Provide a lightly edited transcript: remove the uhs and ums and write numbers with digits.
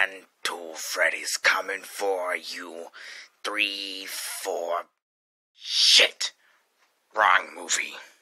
1, 2, Freddy's coming for you. 3, 4. Shit! Wrong movie.